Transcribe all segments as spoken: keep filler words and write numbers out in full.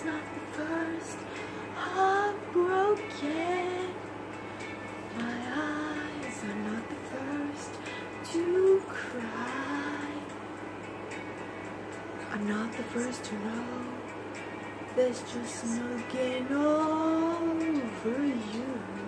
is not the first heartbroken. My eyes are not the first to cry. I'm not the first to know there's just no getting over you.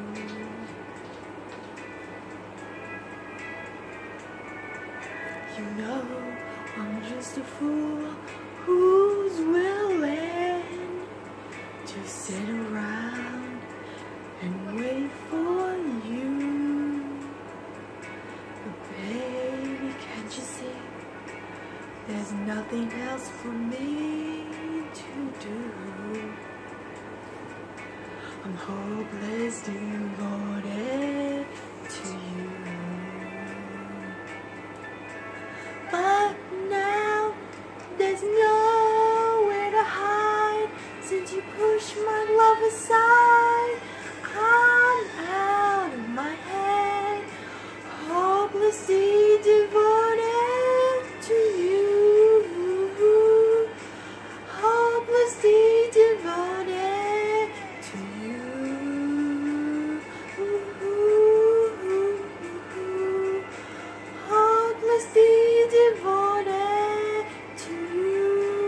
You know I'm just a fool who's willing to sit around and wait for you. But baby, can't you see there's nothing else for me to do? I'm hopeless devoted to you. But now there's nowhere to hide. Since you pushed my love aside, I'm out of my head, hopelessly devoted to you. Hopelessly devoted to you. Hopelessly devoted to you.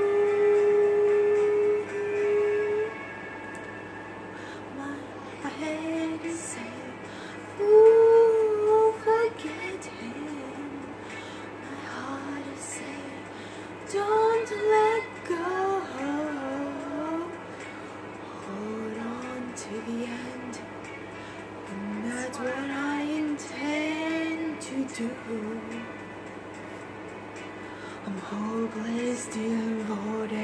My, my head is saying, ooh, forget him. My heart is saying, don't let go. Hold on to the end, and that's what I intend to do. I'm hopeless devoted